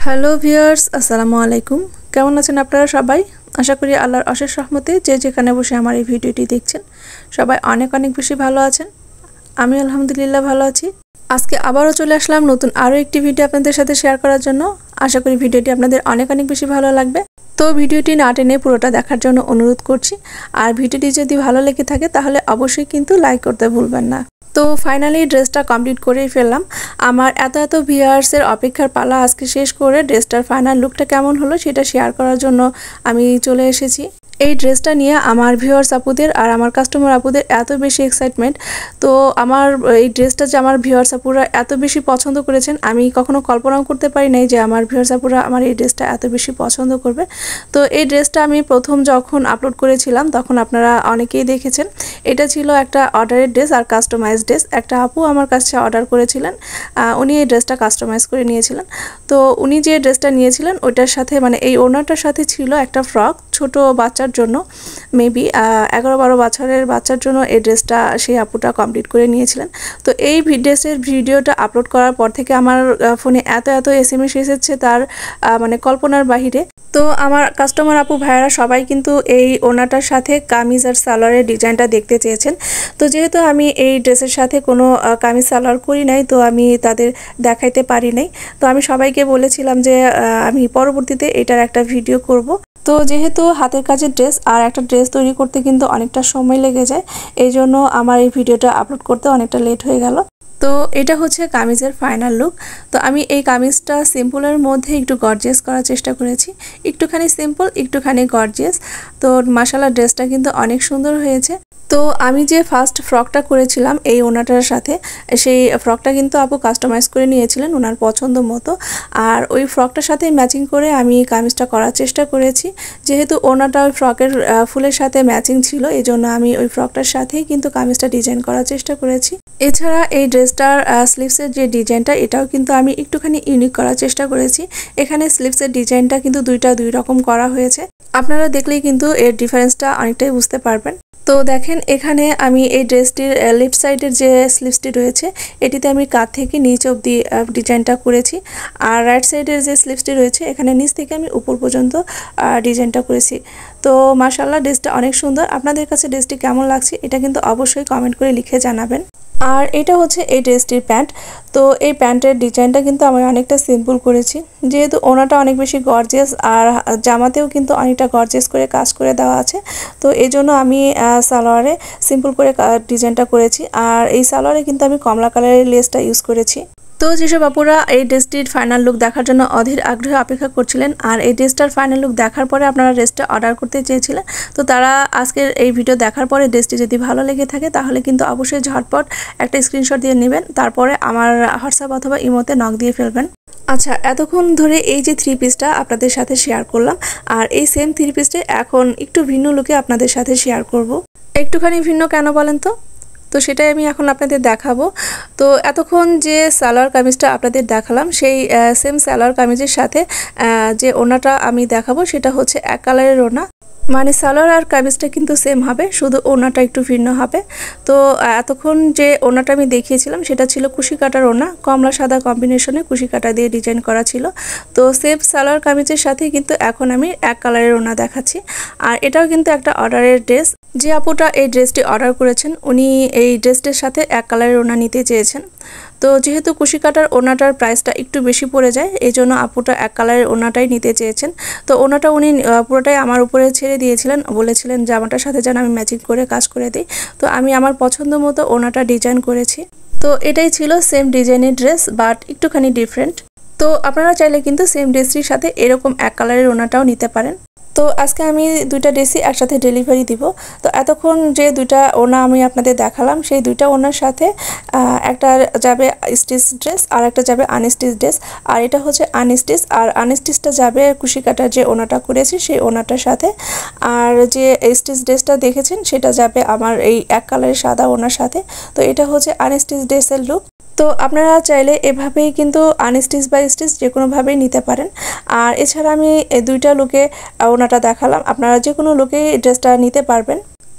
Hello viewers, আসসালামু আলাইকুম। কেমন আছেন আপনারা সবাই? আশা করি আল্লাহর অশেষ রহমতে যে যেখানে বসে আমার এই ভিডিওটি দেখছেন সবাই অনেক অনেক বেশি ভালো আছেন। আমি আলহামদুলিল্লাহ ভালো আছি। আজকে আবারও চলে আসলাম নতুন আরও একটি ভিডিও আপনাদের সাথে শেয়ার করার জন্য। আশা করি ভিডিওটি আপনাদের অনেক অনেক বেশি ভালো লাগবে। তো ভিডিওটি না টেনে পুরোটা দেখার জন্য অনুরোধ করছি। আর ভিডিওটি যদি ভালো লেগে থাকে তাহলে অবশ্যই কিন্তু লাইক করতে ভুলবেন না। তো ফাইনালি ড্রেসটা কমপ্লিট করেই ফেললাম। আমার এত ভিউয়ার্সের অপেক্ষার পালা আজকে শেষ করে ড্রেসটার ফাইনাল লুকটা কেমন হলো সেটা শেয়ার করার জন্য আমি চলে এসেছি। এই ড্রেসটা নিয়ে আমার ভিউয়ার্স আপুদের আর আমার কাস্টমার আপুদের এত বেশি এক্সাইটমেন্ট। তো আমার এই ড্রেসটা যে আমার ভিউয়ার্স আপুরা এত বেশি পছন্দ করেছেন আমি কখনো কল্পনাও করতে পারি নাই যে আমার ভিউয়ার্স আপুরা আমার এই ড্রেসটা এত বেশি পছন্দ করবে। তো এই ড্রেসটা আমি প্রথম যখন আপলোড করেছিলাম তখন আপনারা অনেকেই দেখেছেন। এটা ছিল একটা অর্ডারের ড্রেস আর কাস্টমাইজ ড্রেস। একটা আপু আমার কাছে অর্ডার করেছিলেন, উনি এই ড্রেসটা কাস্টমাইজ করে নিয়েছিলেন। তো উনি যে ড্রেসটা নিয়েছিলেন ওইটার সাথে মানে এই ওড়নাটার সাথে ছিল একটা ফ্রক ছোট বাচ্চার জন্য, মেবি 11-12 বছরের বাচ্চার জন্য এই ড্রেসটা সেই আপুটা কমপ্লিট করে নিয়েছিলেন। তো এই ড্রেসের ভিডিওটা আপলোড করার পর থেকে আমার ফোনে এত SMS এসেছে তার মানে কল্পনার বাহিরে। তো আমার কাস্টমার আপু ভাইয়ারা সবাই কিন্তু এই ওড়নাটার সাথে কামিজ আর সালোয়ারের ডিজাইনটা দেখতে চেয়েছেন। তো যেহেতু আমি এই ড্রেসের সাথে কোনো কামিজ সালোয়ার করি নাই তো আমি তাদের দেখাইতে পারি নাই। তো আমি সবাইকে বলেছিলাম যে আমি পরবর্তীতে এটার একটা ভিডিও করব। তো যেহেতু হাতের কাজের ড্রেস আর একটা ড্রেস তৈরি করতে কিন্তু অনেকটা সময় লেগে যায়, এই জন্য আমার এই ভিডিওটা আপলোড করতে অনেকটা লেট হয়ে গেল। তো এটা হচ্ছে কামিজের ফাইনাল লুক। তো আমি এই কামিজটা সিম্পলের মধ্যে একটু গর্জিয়াস করার চেষ্টা করেছি, একটুখানি সিম্পল একটুখানি গর্জিয়াস। তো মাশাআল্লাহ ড্রেসটা কিন্তু অনেক সুন্দর হয়েছে। তো আমি যে ফার্স্ট ফ্রকটা করেছিলাম এই ওনাটার সাথে, সেই ফ্রকটা কিন্তু আপু কাস্টমাইজ করে নিয়েছিলেন ওনার পছন্দ মতো। আর ওই ফ্রকটার সাথে ম্যাচিং করে আমি কামিজটা করার চেষ্টা করেছি। যেহেতু ওনাটা ওই ফ্রকের ফুলের সাথে ম্যাচিং ছিল এই জন্য আমি ওই ফ্রকটার সাথেই কিন্তু কামিজটা ডিজাইন করার চেষ্টা করেছি। এছাড়া এই ড্রেসটার স্লিভসের যে ডিজাইনটা এটাও কিন্তু আমি একটুখানি ইউনিক করার চেষ্টা করেছি। এখানে স্লিভসের ডিজাইনটা কিন্তু দুই রকম করা হয়েছে, আপনারা দেখলেই কিন্তু এর ডিফারেন্সটা অনেকটাই বুঝতে পারবেন। তো দেখেন এখানে আমি এই ড্রেসটির লেফট সাইডের যে স্লিভসটি রয়েছে এটিতে আমি কাঁধ থেকে নিচ অবধি ডিজাইনটা করেছি। আর রাইট সাইডের যে স্লিভসটি রয়েছে এখানে নিচ থেকে আমি উপর পর্যন্ত ডিজাইনটা করেছি। তো মাশাআল্লাহ ড্রেসটা অনেক সুন্দর। আপনাদের কাছে ড্রেসটি কেমন লাগছে এটা কিন্তু অবশ্যই কমেন্ট করে লিখে জানাবেন। আর এটা হচ্ছে এই ড্রেসটির প্যান্ট। তো এই প্যান্টের ডিজাইনটা কিন্তু আমি অনেকটা সিম্পল করেছি, যেহেতু ওনাটা অনেক বেশি গর্জিয়াস আর জামাতেও কিন্তু অনেকটা গর্জিয়াস করে কাজ করে দেওয়া আছে। তো এই জন্য আমি সালোয়ারে সিম্পল করে ডিজাইনটা করেছি। আর এই সালোয়ারে কিন্তু আমি কমলা কালারের লেসটা ইউজ করেছি। তো যেসব আপুরা এই ড্রেসটির ফাইনাল লুক দেখার জন্য অধীর আগ্রহে অপেক্ষা করছিলেন আর এই ড্রেসটার ফাইনাল লুক দেখার পরে আপনারা ড্রেসটা অর্ডার করতে চেয়েছিলেন, তো তারা আজকের এই ভিডিও দেখার পরে ড্রেসটি যদি ভালো লেগে থাকে তাহলে কিন্তু অবশ্যই ঝটপট একটা স্ক্রিনশট দিয়ে নেবেন, তারপরে আমার হোয়াটসঅ্যাপ অথবা ইমোতে নক দিয়ে ফেলবেন। আচ্ছা, এতক্ষণ ধরে এই যে থ্রি পিসটা আপনাদের সাথে শেয়ার করলাম আর এই সেম থ্রি পিসটা এখন একটু ভিন্ন লুকে আপনাদের সাথে শেয়ার করব। একটুখানি ভিন্ন কেন বলেন তো? তো সেটাই আমি এখন আপনাদের দেখাবো। তো এতক্ষণ যে সালোয়ার কামিজটা আপনাদের দেখালাম সেই সেম সালোয়ার কামিজের সাথে যে ওড়নাটা আমি দেখাবো সেটা হচ্ছে এক কালারের ওড়না, মানে সালোয়ার আর কামিজটা কিন্তু সেম হবে, শুধু ওড়নাটা একটু ভিন্ন হবে। তো এতক্ষণ যে ওড়নাটা আমি দেখিয়েছিলাম সেটা ছিল কুশি কাটার ওড়না, কমলা সাদা কম্বিনেশনে কুশি কাটা দিয়ে ডিজাইন করা ছিল। তো সেম সালোয়ার কামিজের সাথে কিন্তু এখন আমি এক কালারের ওড়না দেখাচ্ছি। আর এটাও কিন্তু একটা অর্ডারের ড্রেস। যে আপুটা এই ড্রেসটি অর্ডার করেছেন উনি এই ড্রেসটির সাথে এক কালারের ওড়না নিতে চেয়েছেন। তো যেহেতু কুশি কাটার ওড়নাটার প্রাইসটা একটু বেশি পড়ে যায় এই জন্য আপুটা এক কালারের ওড়নাটাই নিতে চেয়েছেন। তো ওড়নাটা উনি পুরোটাই আমার উপরে ছেড়ে দিয়েছিলেন, বলেছিলেন জামাটার সাথে যেন আমি ম্যাচিং করে কাজ করে দিই। তো আমি আমার পছন্দ মতো ওড়নাটা ডিজাইন করেছি। তো এটাই ছিল সেম ডিজাইনের ড্রেস বাট একটুখানি ডিফারেন্ট। তো আপনারা চাইলে কিন্তু সেম ড্রেসটির সাথে এরকম এক কালারের ওড়নাটাও নিতে পারেন। তো আজকে আমি দুইটা ড্রেসই একসাথে ডেলিভারি দিব। তো এতক্ষণ যে দুইটা ওড়না আমি আপনাদের দেখালাম সেই দুইটা ওড়নার সাথে একটা যাবে স্টিচ ড্রেস আর একটা যাবে আনস্টিচ ড্রেস। আর এটা হচ্ছে আনস্টিচ, আর আনস্টিচটা যাবে কুশি কাটার যে ওড়নাটা করেছি সেই ওড়নাটার সাথে। আর যে স্টিচ ড্রেসটা দেখেছেন সেটা যাবে আমার এই এক কালারের সাদা ওড়নার সাথে। তো এটা হচ্ছে আনস্টিচ ড্রেসের লুক। তো আপনারা চাইলে এভাবেই কিন্তু আনস্টিচ বা স্টিচ যে কোনোভাবেই নিতে পারেন। আর এছাড়া আমি দুইটা লুকে ওড়নাটা দেখালাম, আপনারা যে কোনো লুকে ড্রেসটা নিতে পারবেন।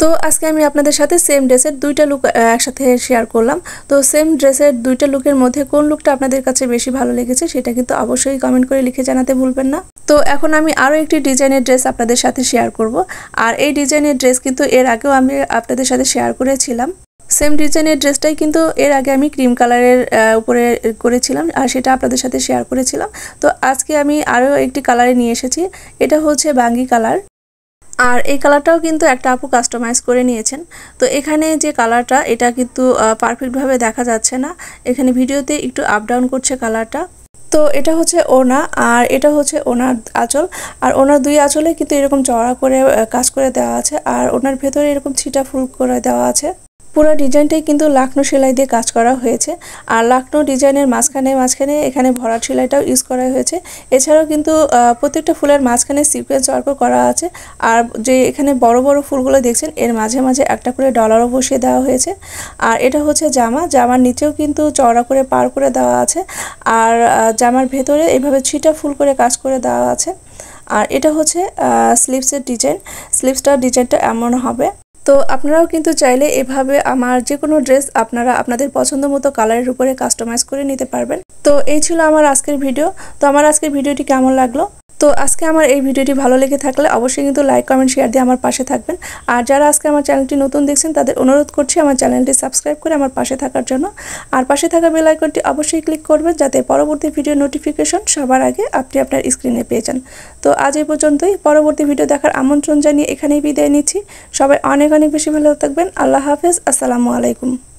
তো আজকে আমি আপনাদের সাথে সেম ড্রেসের দুইটা লুক একসাথে শেয়ার করলাম। তো সেম ড্রেসের দুইটা লুকের মধ্যে কোন লুকটা আপনাদের কাছে বেশি ভালো লেগেছে সেটা কিন্তু অবশ্যই কমেন্ট করে লিখে জানাতে ভুলবেন না। তো এখন আমি আরও একটি ডিজাইনের ড্রেস আপনাদের সাথে শেয়ার করব। আর এই ডিজাইনের ড্রেস কিন্তু এর আগেও আমি আপনাদের সাথে শেয়ার করেছিলাম। সেম ডিজাইনের ড্রেসটাই কিন্তু এর আগে আমি ক্রিম কালারের উপরে করেছিলাম আর সেটা আপনাদের সাথে শেয়ার করেছিলাম। তো আজকে আমি আরও একটি কালারে নিয়ে এসেছি, এটা হচ্ছে বাঙ্গি কালার। আর এই কালারটাও কিন্তু একটা আপু কাস্টমাইজ করে নিয়েছেন। তো এখানে যে কালারটা এটা কিন্তু পারফেক্টভাবে দেখা যাচ্ছে না, এখানে ভিডিওতে একটু আপ ডাউন করছে কালারটা। তো এটা হচ্ছে ওনা আর এটা হচ্ছে ওনার আঁচল। আর ওনার দুই আঁচলে কিন্তু এরকম চওড়া করে কাজ করে দেওয়া আছে আর ওনার ভেতরে এরকম ছিটা ফুল করে দেওয়া আছে। পুরো ডিজাইনটাই কিন্তু লাকনো সেলাই দিয়ে কাজ করা হয়েছে। আর লাকনো ডিজাইনের মাঝখানে এখানে ভরাট সেলাইটাও ইউজ করা হয়েছে। এছাড়াও কিন্তু প্রত্যেকটা ফুলের মাঝখানে সিকোয়েন্স ওয়ার্ক করা আছে। আর যে এখানে বড় বড় ফুলগুলো দেখছেন এর মাঝে মাঝে একটা করে ডলারও বসিয়ে দেওয়া হয়েছে। আর এটা হচ্ছে জামার নিচেও কিন্তু চওড়া করে পার করে দেওয়া আছে। আর জামার ভেতরে এইভাবে ছিটা ফুল করে কাজ করে দেওয়া আছে। আর এটা হচ্ছে স্লিভসের ডিজাইন, স্লিভসটার ডিজাইনটা এমন হবে। তো আপনারাও কিন্তু চাইলে এভাবে আমার যে কোনো ড্রেস আপনারা আপনাদের পছন্দ মতো কালারের উপরে কাস্টমাইজ করে নিতে পারবেন। তো এই ছিল আমার আজকের ভিডিও। তো আমার আজকের ভিডিওটি কেমন লাগলো? তো আজকে আমার এই ভিডিওটি ভালো লেগে থাকলে অবশ্যই কিন্তু লাইক কমেন্ট শেয়ার দিয়ে আমার পাশে থাকবেন। আর যারা আজকে আমার চ্যানেলটি নতুন দেখছেন তাদের অনুরোধ করছি আমার চ্যানেলটি সাবস্ক্রাইব করে আমার পাশে থাকার জন্য। আর পাশে থাকা বেল আইকনটি অবশ্যই ক্লিক করবেন যাতে পরবর্তী ভিডিও নোটিফিকেশন সবার আগে আপনি আপনার স্ক্রিনে পেয়ে যান। তো আজ এই পর্যন্তই, পরবর্তী ভিডিও দেখার আমন্ত্রণ জানিয়ে এখানেই বিদায় নিচ্ছি। সবাই অনেক অনেক বেশি ভালো থাকবেন। আল্লাহ হাফেজ, আসসালামু আলাইকুম।